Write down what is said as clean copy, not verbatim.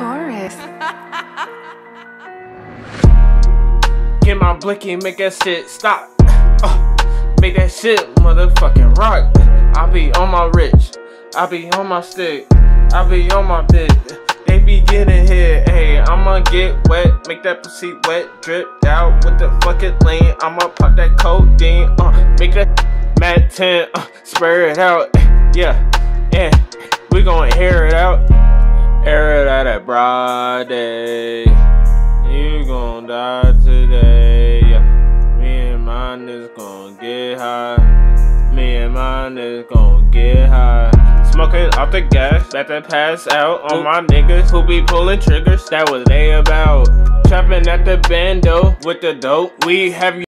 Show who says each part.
Speaker 1: chorus.
Speaker 2: Get my blicky, make that shit stop. Make that shit motherfucking rock. I be on my rich, I be on my stick, I be on my bitch. They be getting hit, hey, I'ma get wet, make that pussy wet, dripped out with the fucking lean. I'ma pop that codeine, make that mad 10, spray it out, yeah, we gon' air it out at broad day. You gon' die today, yeah. Me and my niggas gon' get high. Me and my niggas gon' get high. Smoking off the gas, let that pass out on my niggas who be pulling triggers. That was they about. Trapping at the bando with the dope. We have you.